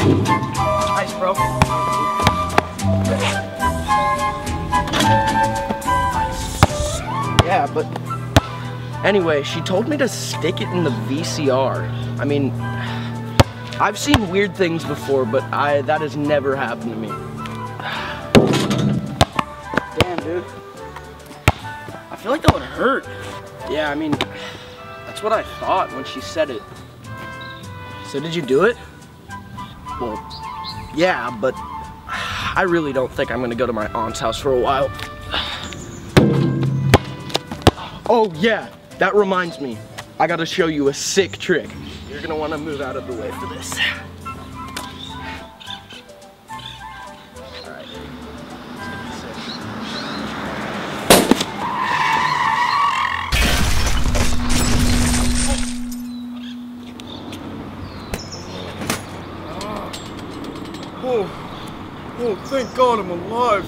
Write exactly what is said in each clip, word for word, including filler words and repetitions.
Nice, bro. Yeah, but anyway, she told me to stick it in the V C R. I mean, I've seen weird things before, but I that has never happened to me. Damn, dude. I feel like that would hurt. Yeah, I mean, that's what I thought when she said it. So did you do it? Well, yeah, but I really don't think I'm gonna go to my aunt's house for a while. Oh yeah, that reminds me. I gotta show you a sick trick. You're gonna wanna move out of the way for this. All right. Oh, oh, thank God I'm alive.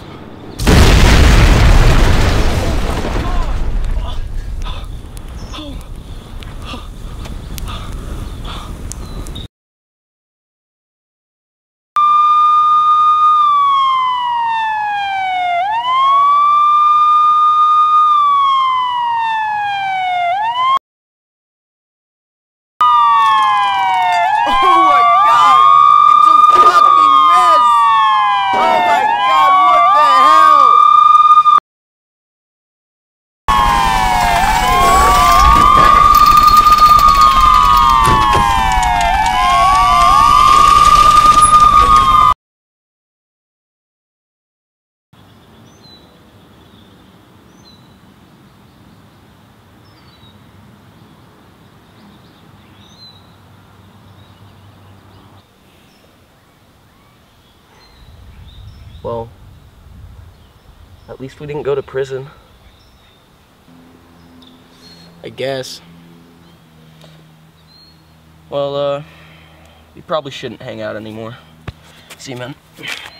Well, at least we didn't go to prison. I guess. Well, uh, we probably shouldn't hang out anymore. See you, man.